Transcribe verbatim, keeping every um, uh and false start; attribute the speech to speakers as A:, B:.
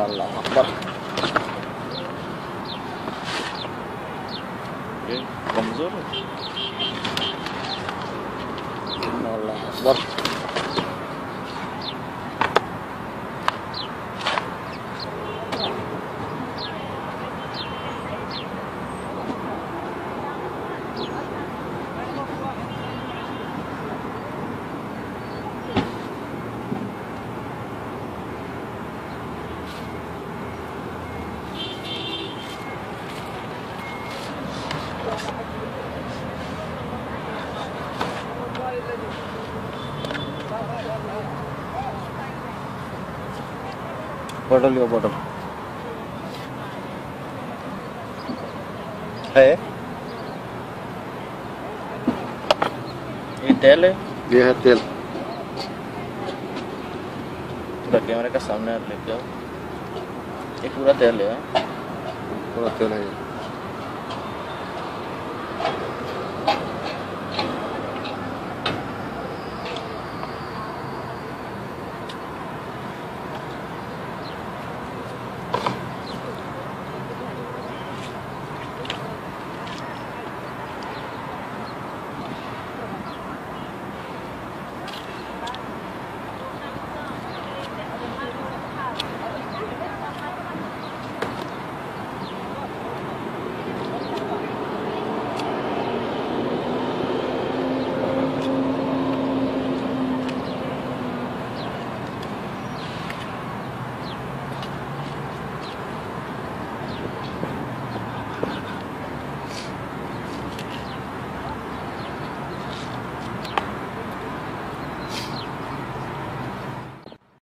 A: अल्लाह अकबर।
B: ये कमजोर है।
A: अल्लाह अकबर। बॉटल लियो बॉटल है।
B: ये तेल है।
A: ये है तेल।
B: पूरा कैमरे का सामने लेके आओ। ये पूरा तेल है।
A: पूरा तेल है।